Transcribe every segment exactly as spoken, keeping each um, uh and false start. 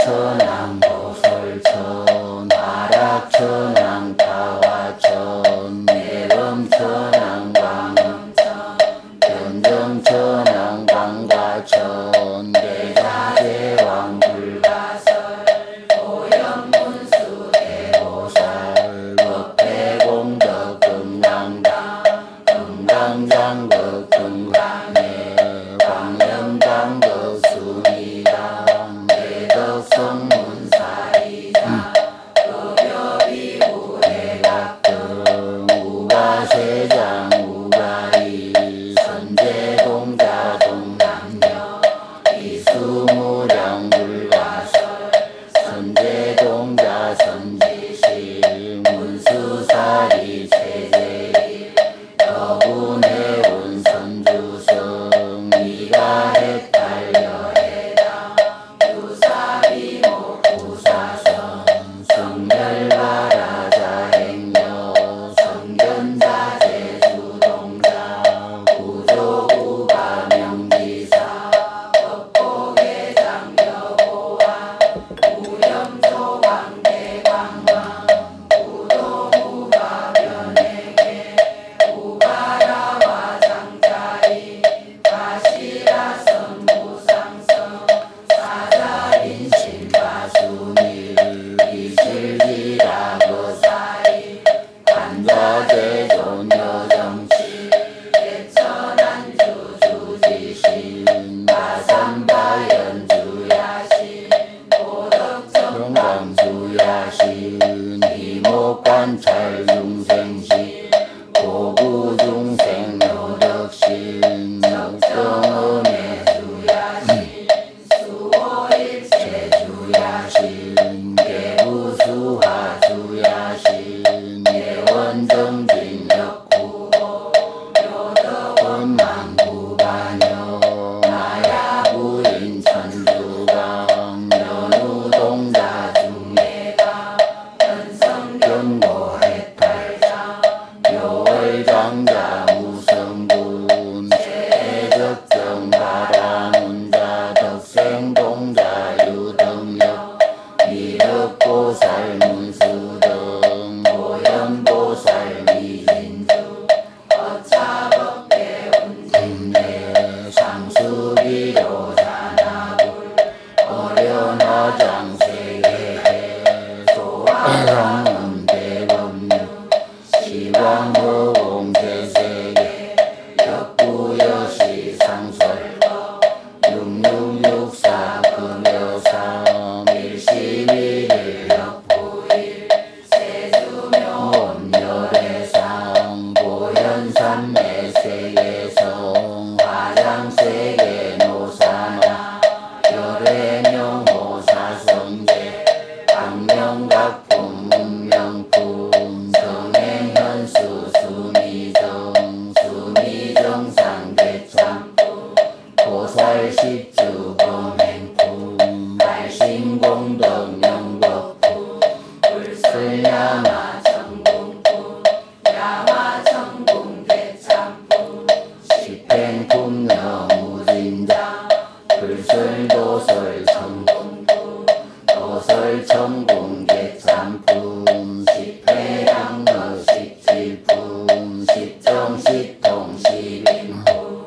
천왕 보설천 화락천왕 타화천 내금천왕 광음천 변정천왕 광과천 대자재왕 불가설 오염문수 대보살 법회공덕 금강당 금강장덕 금강회 광명장덕 순이당 대덕성문사이자 급여비구 대각등 우가세장 우가이 선제동자 동남녀 이수무량 불가설 선제동자 선지식 문수사리 체제일 여군해운 선주성 이가 해탈여해당 유사비목 부사선 성멸바라자행여 성견자재 주동자 구조구가 명지사 법곡회장 여보왕 우염조광대광왕 구도무가 변행해 우가라와 장자리 가시라선 무상성 사자인 신바순일 이실기라 거사이 간자대존 여정치 개천안주 주지신 마산바연 주야신 도덕정강 주야신 이목관찰 중생신 고구중생 요덕신 역정음의 주야신 수호일체 주야신 개부수하 주야신 예원정진 역구호 요덕원망구반여 마야부인 천주강 연우동자 중예강 연성경고해탈자 묘월장자 무성군 최적정 바라문자 덕생동자 유등력 미륵보살 문수등 고연보살 미진주 어차법대 운진내 상수비료 산하불 어련화장 세계해 소화성음 대법률 시광허공 대세계 역구여시 상설법 육육육사 금여삼 일십일일 역구일 세주명원 열애상 보현산 내세계성 화장세계 노사나 열애명호 사성제 강명각품 문명품 정행현수 순위정 순위정상 대참품 보살십주 범행품 발신공덕 명법품 불설야마 천궁품 야마천궁 대참품 십행품 여무진장 불설도설 천궁품 도설천궁 대참품 십회양어 십질품 십정시통 십인품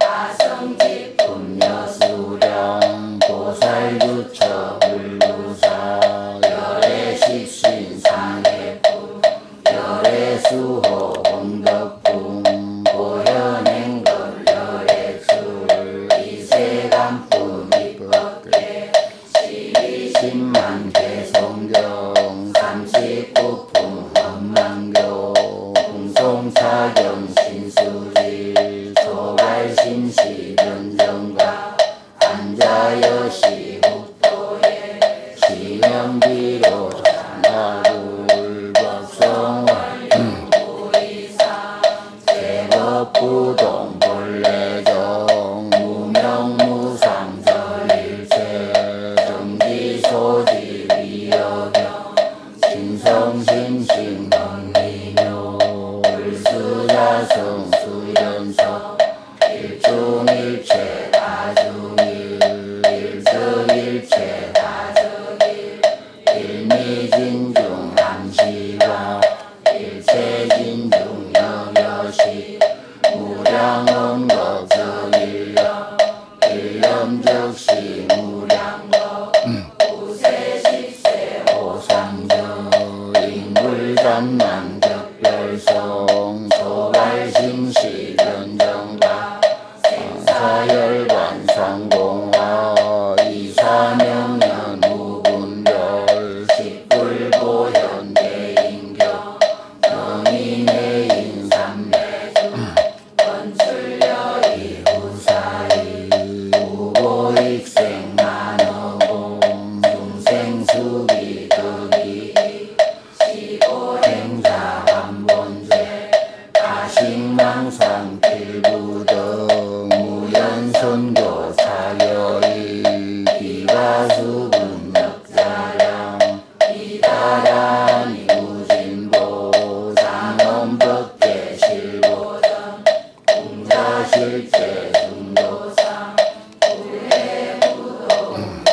아성지품 여수령 보살유처 불구사 열애십신 상해품 열애수호 공덕품 보현행걸 열애출 이세간품 입법계 십이십만 개성경 삼십구품 헌망교 풍송사경 신수지 소갈신시 변정과 한자여시 국도에 사명년 무분별 십불보 현대인격 영인의 인삼매주 원출려 이후사이 우보익생 만어공 중생수비득이 시고행사 한본죄 가식망상 필부등 무연선교 사여이 기가수 분력자량 이다란 이무진보 장엄법계 실보전 공자실제 중도상 우회부도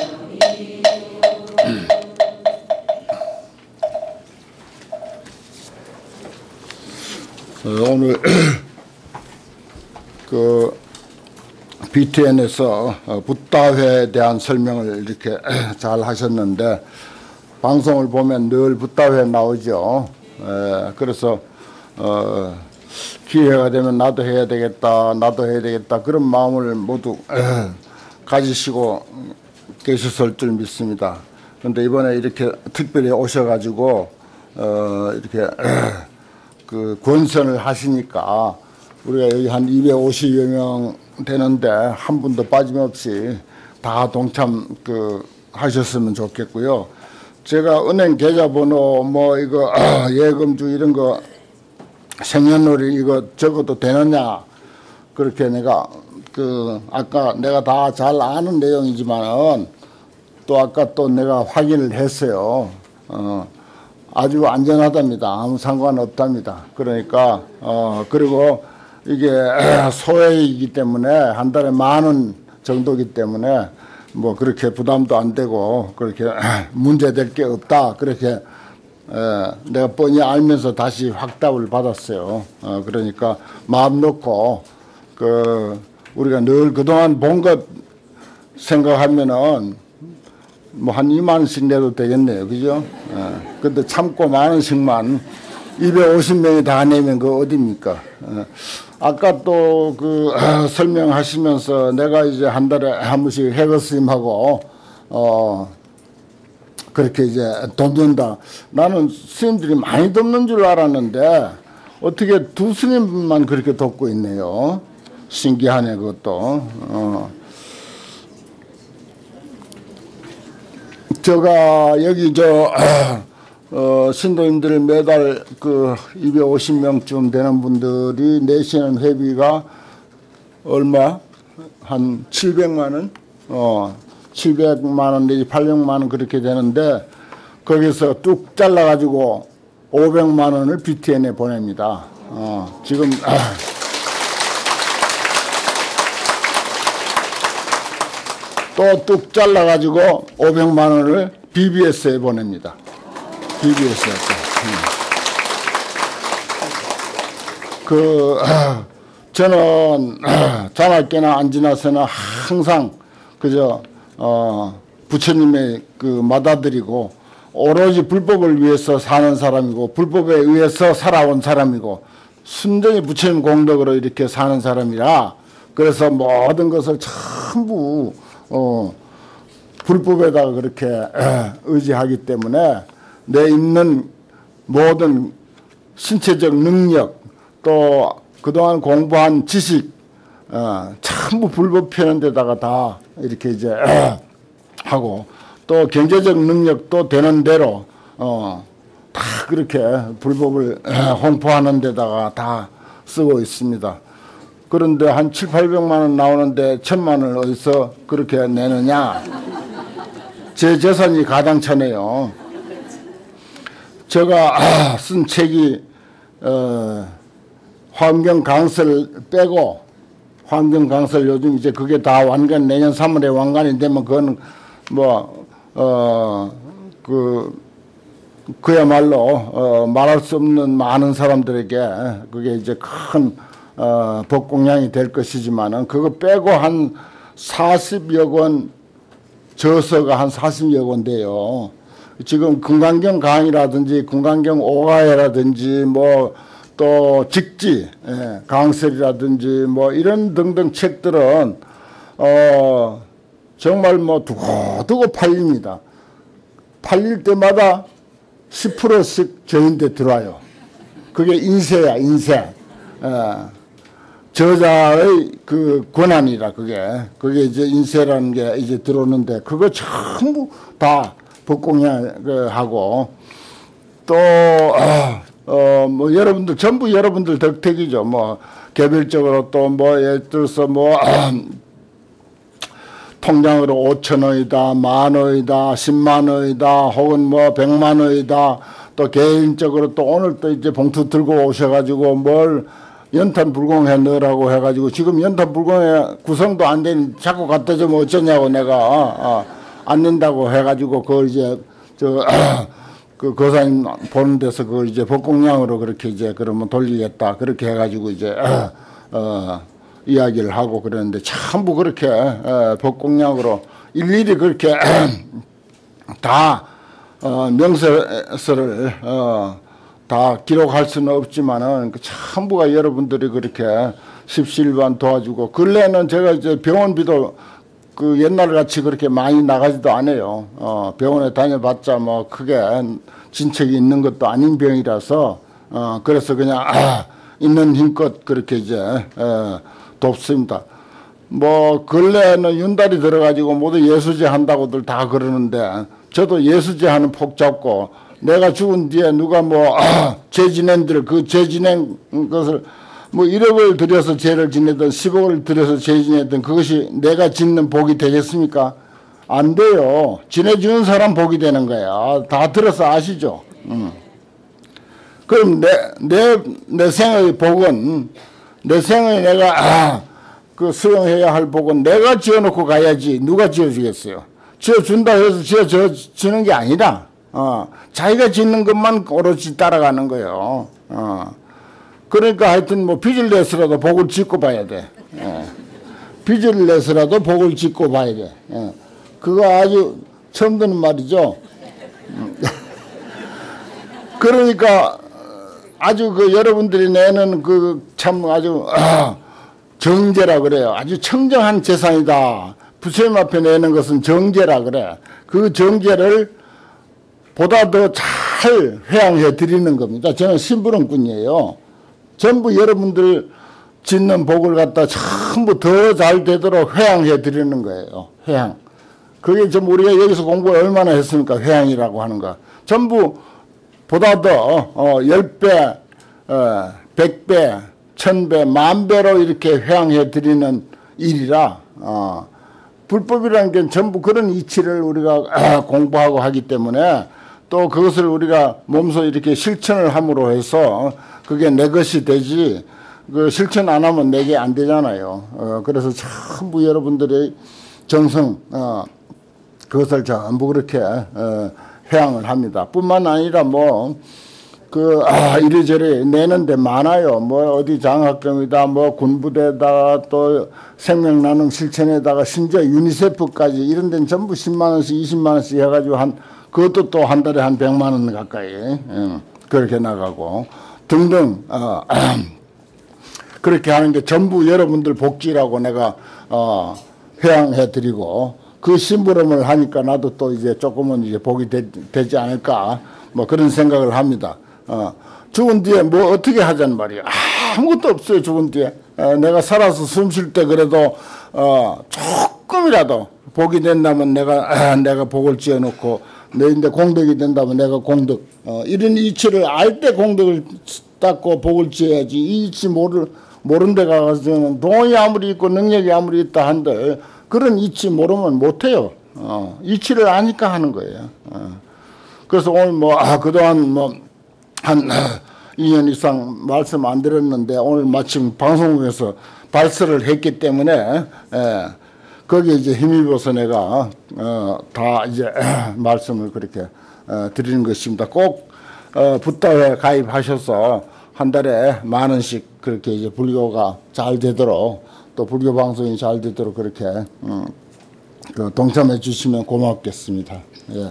오늘 그 비티엔에서 붓다회에 대한 설명을 이렇게 잘 하셨는데 방송을 보면 늘 붓다회 나오죠. 에, 그래서 어, 기회가 되면 나도 해야 되겠다, 나도 해야 되겠다 그런 마음을 모두 에, 가지시고 계셨을 줄 믿습니다. 그런데 이번에 이렇게 특별히 오셔가지고 어, 이렇게 에, 그 권선을 하시니까 우리가 여기 한 이백오십여 명 되는데 한 분도 빠짐없이 다 동참 그 하셨으면 좋겠고요. 제가 은행 계좌번호 뭐 이거 예금주 이런 거 생년월일 이거 적어도 되느냐 그렇게 내가 그 아까 내가 다 잘 아는 내용이지만은 또 아까 또 내가 확인을 했어요. 어 아주 안전하답니다. 아무 상관없답니다. 그러니까 어 그리고 이게 소액이기 때문에 한 달에 만 원 정도이기 때문에 뭐 그렇게 부담도 안 되고 그렇게 문제될 게 없다. 그렇게 에, 내가 뻔히 알면서 다시 확답을 받았어요. 어, 그러니까 마음 놓고 그 우리가 늘 그동안 본 것 생각하면은 뭐 한 이만 원씩 내도 되겠네요. 그죠? 에, 근데 참고 만 원씩만 이백오십 명이 다 내면 그 어딥니까? 에, 아까 또 그 설명하시면서 내가 이제 한 달에 한 번씩 해거 스님하고 어 그렇게 이제 돕는다. 나는 스님들이 많이 돕는 줄 알았는데 어떻게 두 스님만 그렇게 돕고 있네요. 신기하네 그것도. 어. 제가 여기 저 어, 신도님들 매달 그 이백오십 명쯤 되는 분들이 내시는 회비가 얼마? 한 칠백만 원? 어, 칠백만 원 내지 팔백만 원 그렇게 되는데 거기서 뚝 잘라가지고 오백만 원을 비티엔에 보냅니다. 어, 지금 또 뚝 잘라가지고 오백만 원을 비비에스에 보냅니다. 비비에스였죠. 그 저는 자나깨나 안 지나서나 항상 그저 어, 부처님의 그 맏아들이고 오로지 불법을 위해서 사는 사람이고 불법에 의해서 살아온 사람이고 순전히 부처님 공덕으로 이렇게 사는 사람이라 그래서 모든 것을 전부 어, 불법에다가 그렇게 의지하기 때문에 내 있는 모든 신체적 능력 또 그동안 공부한 지식 어, 전부 불법 펴는 데다가 다 이렇게 이제 하고 또 경제적 능력도 되는 대로 어, 다 그렇게 불법을 홍보하는 데다가 다 쓰고 있습니다. 그런데 한 칠팔백만 원 나오는데 천만 원을 어디서 그렇게 내느냐. 제 재산이 가당차네요. 제가 쓴 책이 어, 환경 강설 빼고 환경 강설 요즘 이제 그게 다 완간 내년 삼월에 완간이 되면 그건 뭐 어 그 그야말로 어, 말할 수 없는 많은 사람들에게 그게 이제 큰 어, 법공양이 될 것이지만은 그거 빼고 한 사십여 권 저서가 한 사십여 권 돼요. 지금 금강경 강의라든지 금강경 오가회라든지 뭐 또 직지 강설이라든지 뭐 이런 등등 책들은 어 정말 뭐 두고두고 팔립니다. 팔릴 때마다 십 퍼센트씩 저인데 들어와요. 그게 인세야, 인세. 어, 저자의 그 권한이라 그게. 그게 이제 인세라는 게 이제 들어오는데 그거 전부 다 법공양하고 또, 어, 어, 뭐 여러분들, 전부 여러분들 덕택이죠. 뭐 개별적으로 또 뭐 예를 들어서 뭐, 통장으로 오천 원이다, 만 원이다, 십만 원이다, 혹은 뭐 백만 원이다. 또 개인적으로 또 오늘 또 이제 봉투 들고 오셔가지고 뭘 연탄 불공해 넣으라고 해가지고 지금 연탄 불공해 구성도 안 된 자꾸 갖다 주면 어쩌냐고 내가 어, 어, 안 낸다고 해가지고 그걸 이제 저 그 거사님 보는 데서 그걸 이제 법공량으로 그렇게 이제 그러면 돌리겠다 그렇게 해가지고 이제 어, 어 이야기를 하고 그러는데 전부 그렇게 어, 법공량으로 일일이 그렇게 다 어, 명세서를 어, 다 기록할 수는 없지만은 그 전부가 여러분들이 그렇게 십시일반 도와주고 근래에는 제가 이제 병원비도 그 옛날 같이 그렇게 많이 나가지도 않아요. 어, 병원에 다녀봤자 뭐 크게 진척이 있는 것도 아닌 병이라서 어, 그래서 그냥 아, 있는 힘껏 그렇게 이제 어, 돕습니다. 뭐 근래에는 윤달이 들어가지고 모두 예수제 한다고들 다 그러는데 저도 예수제 하는 폭 잡고 내가 죽은 뒤에 누가 뭐 죄 지낸 들 그 죄 지낸 것을 뭐 일억을 들여서 죄를 지내든 십억을 들여서 죄 지내든 그것이 내가 짓는 복이 되겠습니까? 안 돼요. 지내주는 사람 복이 되는 거야. 다 들어서 아시죠? 음. 그럼 내, 내, 내 생의 복은 내 생의 내가 아, 그 수용해야 할 복은 내가 지어놓고 가야지 누가 지어주겠어요? 지어준다 해서 지어주는 게 아니라 어, 자기가 짓는 것만 오롯이 따라가는 거예요. 어. 그러니까 하여튼 뭐 빚을 내서라도 복을 짓고 봐야 돼. 예. 빚을 내서라도 복을 짓고 봐야 돼. 예. 그거 아주 처음 듣는 말이죠. 그러니까 아주 그 여러분들이 내는 그 참 아주 정제라 그래요. 아주 청정한 재산이다. 부처님 앞에 내는 것은 정제라 그래. 그 정제를 보다 더 잘 회양해 드리는 겁니다. 저는 심부름꾼이에요. 전부 여러분들 짓는 복을 갖다 전부 더 잘 되도록 회양해 드리는 거예요. 회양. 그게 좀 우리가 여기서 공부를 얼마나 했습니까? 회양이라고 하는 거. 전부 보다 더, 어, 열 배, 어, 백 배, 천 배, 만 배로 이렇게 회양해 드리는 일이라, 어, 불법이라는 게 전부 그런 이치를 우리가 공부하고 하기 때문에 또 그것을 우리가 몸소 이렇게 실천을 함으로 해서 그게 내 것이 되지, 그 실천 안 하면 내게 안 되잖아요. 어, 그래서 전부 여러분들의 정성, 어, 그것을 전부 그렇게, 어, 회양을 합니다. 뿐만 아니라 뭐, 그, 아, 이리저리 내는데 많아요. 뭐, 어디 장학금이다, 뭐, 군부대다, 또 생명나눔 실천에다가 심지어 유니세프까지 이런 데는 전부 십만 원씩, 이십만 원씩 해가지고 한, 그것도 또 한 달에 한 백만 원 가까이, 예, 그렇게 나가고 등등, 어, 그렇게 하는 게 전부 여러분들 복지라고 내가, 어, 회양해 드리고 그 심부름을 하니까 나도 또 이제 조금은 이제 복이 되, 되지 않을까, 뭐 그런 생각을 합니다. 어, 죽은 뒤에 뭐 어떻게 하자는 말이에요. 아무것도 없어요, 죽은 뒤에. 어, 내가 살아서 숨 쉴 때 그래도, 어, 조금이라도 복이 된다면 내가, 아, 내가 복을 지어 놓고, 내 이제 공덕이 된다면 내가 공덕, 어, 이런 이치를 알 때 공덕을 닦고 복을 지어야지. 이 이치 모를, 모른 데 가서는 돈이 아무리 있고 능력이 아무리 있다 한들 그런 이치 모르면 못해요. 어, 이치를 아니까 하는 거예요. 어. 그래서 오늘 뭐, 아, 그동안 뭐, 한 이 년 이상 말씀 안 드렸는데 오늘 마침 방송국에서 발설을 했기 때문에, 예, 거기에 이제 힘입어서 내가, 어, 다 이제 말씀을 그렇게, 어, 드리는 것입니다. 꼭, 어, 붓다회 가입하셔서 한 달에 만 원씩 그렇게 이제 불교가 잘 되도록 또 불교 방송이 잘 되도록 그렇게, 음, 그 동참해 주시면 고맙겠습니다. 예.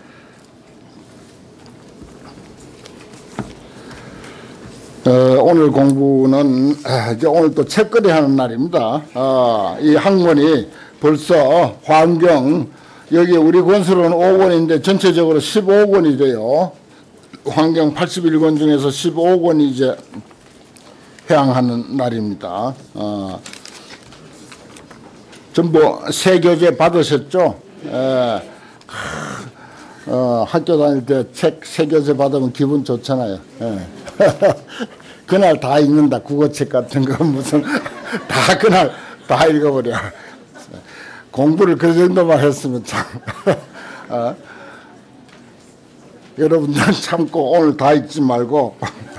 어, 오늘 공부는 이제 오늘 또 책거리 하는 날입니다. 어, 이 학문이 벌써 환경 여기 우리 권수로는 오 권인데 전체적으로 십오 권이 돼요. 환경 팔십일 권 중에서 십오 권이 이제 회항하는 날입니다. 어, 전부 새 교재 받으셨죠? 에, 어, 학교 다닐 때 책 새 교재 받으면 기분 좋잖아요. 예. 그날 다 읽는다. 국어책 같은 거 무슨 다 그날 다 읽어버려. 공부를 그 정도만 했으면 참. 어? 여러분들 참고 오늘 다 읽지 말고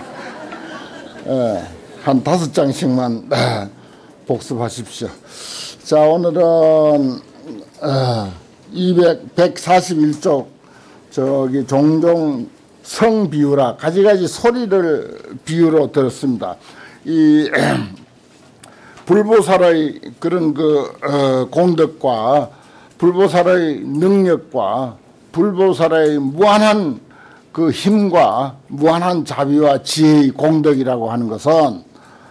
예, 한 다섯 장씩만 예, 복습하십시오. 자, 오늘은 어, 이백, 백사십일 쪽 저기 종종 성 비유라 가지가지 소리를 비유로 들었습니다. 이 불보살의 그런 그 어, 공덕과 불보살의 능력과 불보살의 무한한 그 힘과 무한한 자비와 지혜의 공덕이라고 하는 것은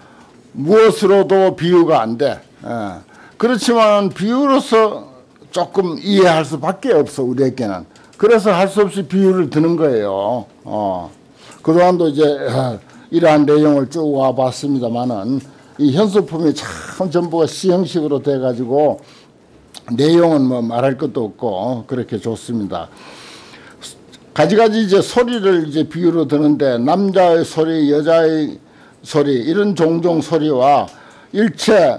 무엇으로도 비유가 안 돼. 예. 그렇지만 비유로서 조금 이해할 수밖에 없어 우리에게는. 그래서 할 수 없이 비유를 드는 거예요. 어. 그동안도 이제 이러한 내용을 쭉 와봤습니다만은 이 현수품이 참 전부가 시 형식으로 돼가지고 내용은 뭐 말할 것도 없고 그렇게 좋습니다. 가지가지 이제 소리를 이제 비유로 드는데 남자의 소리, 여자의 소리 이런 종종 소리와 일체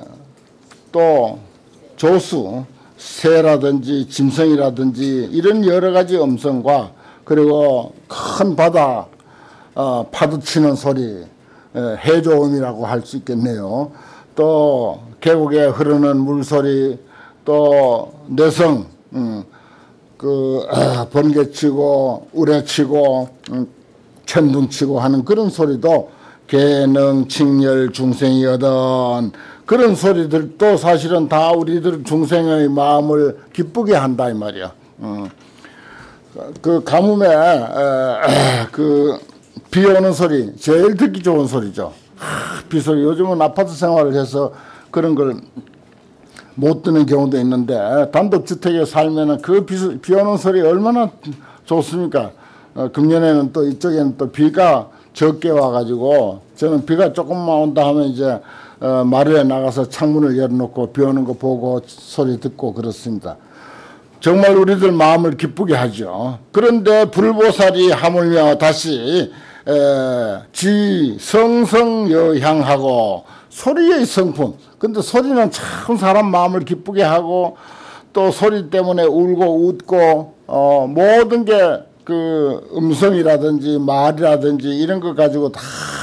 또 조수 새라든지 짐승이라든지 이런 여러 가지 음성과 그리고 큰 바다 어, 파도치는 소리 에, 해조음이라고 할 수 있겠네요. 또 계곡에 흐르는 물소리 또 내성 음, 그 아, 번개치고 우레치고 음, 천둥치고 하는 그런 소리도 계능 칭열 중생이 얻은 그런 소리들도 사실은 다 우리들 중생의 마음을 기쁘게 한다 이 말이야. 음. 그 가뭄에 에, 그 비 오는 소리 제일 듣기 좋은 소리죠. 하, 비소리. 요즘은 아파트 생활을 해서 그런 걸 못 듣는 경우도 있는데 단독주택에 살면은 그 비, 비 오는 소리 얼마나 좋습니까? 어, 금년에는 또 이쪽에는 또 비가 적게 와가지고 저는 비가 조금만 온다 하면 이제 어, 마루에 나가서 창문을 열어놓고 비 오는 거 보고 소리 듣고 그렇습니다. 정말 우리들 마음을 기쁘게 하죠. 그런데 불보살이 하물며 다시 에, 지 성성여향하고 소리의 성품. 근데 소리는 참 사람 마음을 기쁘게 하고 또 소리 때문에 울고 웃고 어, 모든 게 그 음성이라든지 말이라든지 이런 거 가지고 다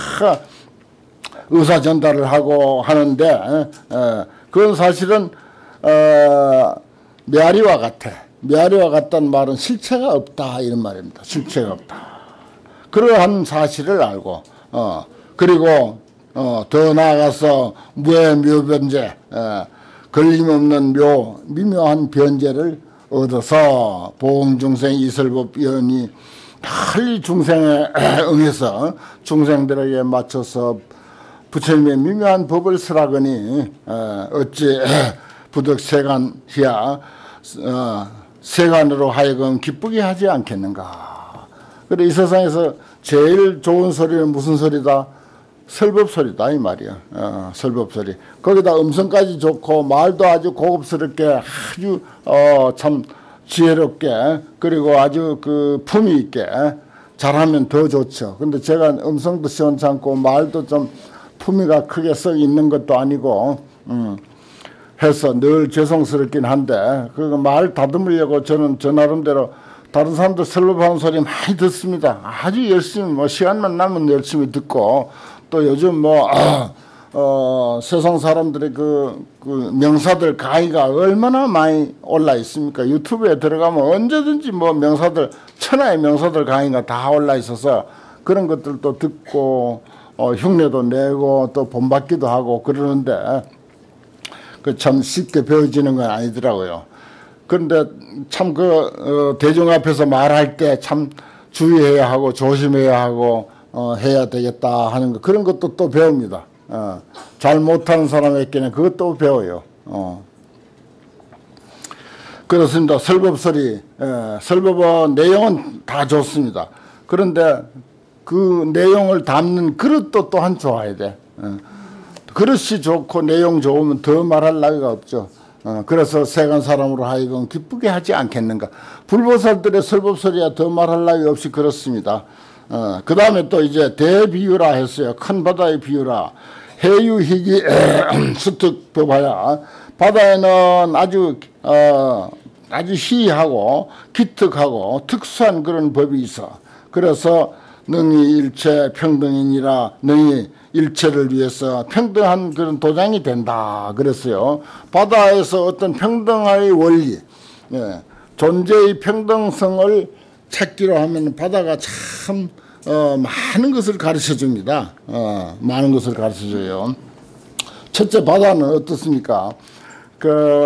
의사 전달을 하고 하는데 에, 그건 사실은 어, 메아리와 같아. 메아리와 같다는 말은 실체가 없다 이런 말입니다. 실체가 없다. 그러한 사실을 알고 어, 그리고 어, 더 나아가서 무의 묘변제 에, 걸림없는 묘 미묘한 변제를 얻어서 보응중생 이설법 연이 빨리 중생에 응해서 중생들에게 맞춰서 부처님의 미묘한 법을 쓰라거니 어찌 부득세간이야 어, 세간으로 하여금 기쁘게 하지 않겠는가. 그래 이 세상에서 제일 좋은 소리는 무슨 소리다? 설법소리다 이 말이야. 어, 설법소리. 거기다 음성까지 좋고 말도 아주 고급스럽게 아주 어, 참 지혜롭게 그리고 아주 그 품위 있게 잘하면 더 좋죠. 근데 제가 음성도 시원찮고 말도 좀 품위가 크게 썩 있는 것도 아니고 음, 해서 늘 죄송스럽긴 한데 그 말 다듬으려고 저는 저 나름대로 다른 사람들 설법하는 소리 많이 듣습니다. 아주 열심히 뭐 시간만 나면 열심히 듣고 또 요즘 뭐 아, 어, 세상 사람들의 그, 그 명사들 강의가 얼마나 많이 올라 있습니까? 유튜브에 들어가면 언제든지 뭐 명사들 천하의 명사들 강의가 다 올라 있어서 그런 것들도 듣고 어, 흉내도 내고 또 본받기도 하고 그러는데 그 참 쉽게 배워지는 건 아니더라고요. 그런데 참 그 어, 대중 앞에서 말할 때 참 주의해야 하고 조심해야 하고 어, 해야 되겠다 하는 거 그런 것도 또 배웁니다. 어, 잘 못하는 사람에게는 그것도 배워요. 어. 그렇습니다. 설법설이 예, 설법은 내용은 다 좋습니다. 그런데 그 내용을 담는 그릇도 또한 좋아야 돼. 예. 그릇이 좋고 내용 좋으면 더 말할 나위가 없죠. 어, 그래서 세간 사람으로 하여금 기쁘게 하지 않겠는가. 불보살들의 설법설이야 더 말할 나위 없이 그렇습니다. 어, 그 다음에 또 이제 대비유라 했어요. 큰 바다의 비유라. 해유희기 수특법하야. 바다에는 아주 어, 아주 희하고 기특하고 특수한 그런 법이 있어. 그래서 능히 일체 평등이니라. 능히 일체를 위해서 평등한 그런 도장이 된다 그랬어요. 바다에서 어떤 평등의 원리, 예, 존재의 평등성을 찾기로 하면 바다가 참 어, 많은 것을 가르쳐 줍니다. 어, 많은 것을 가르쳐 줘요. 첫째, 바다는 어떻습니까? 그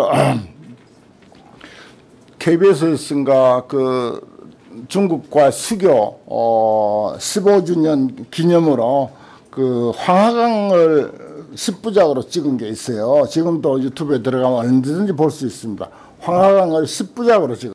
케이비에스인가 그 중국과 수교 어, 십오 주년 기념으로 그 황하강을 십부작으로 찍은 게 있어요. 지금도 유튜브에 들어가면 언제든지 볼 수 있습니다. 황하강을 십부작으로 찍었어요.